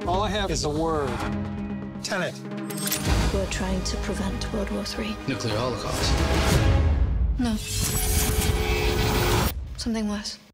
All I have is a word. Tenet. We're trying to prevent World War III. Nuclear holocaust. No. Something worse.